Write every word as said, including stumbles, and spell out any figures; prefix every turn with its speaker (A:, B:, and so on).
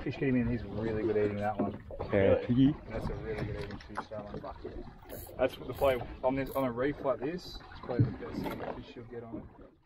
A: fish get him in. He's really good eating that one.
B: Yeah, piggy.
A: That's a really good eating fish, that one. That's the play on this on a reef like this. It's probably the best fish you'll get on it.